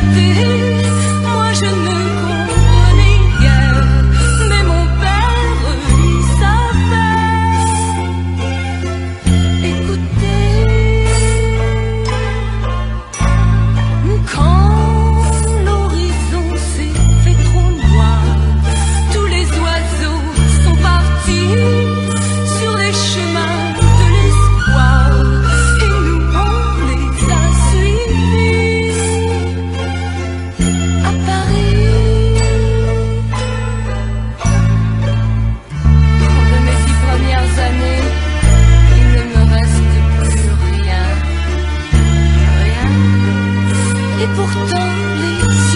liberté. Moi je ne comprenais guère, mais mon père lui savait. Écoutez, quand l'horizon s'est fait trop noir, tous les oiseaux sont partis sur les chemins de l'espoir, et nous on les a suivis. À Paris, de mes 10 premières années, il ne me reste plus rien, rien. Et pourtant les